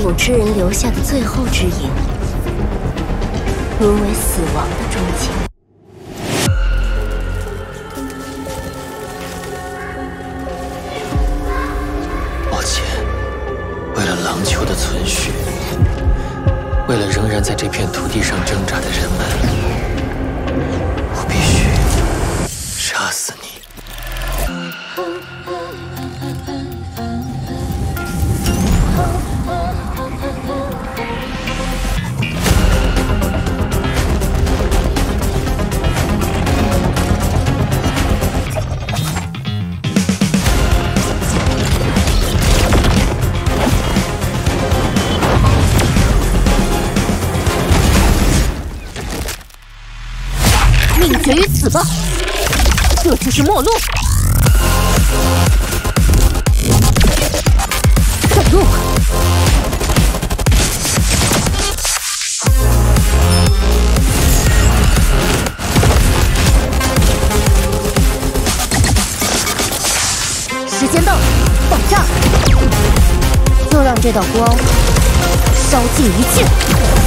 我之人留下的最后之影，沦为死亡的终结。 抱歉，为了狼丘的存续，为了仍然在这片土地上挣扎的人们，我必须杀死你。 命绝于此吧！这就是末路。上路。时间到，爆炸！就让这道光烧尽一切。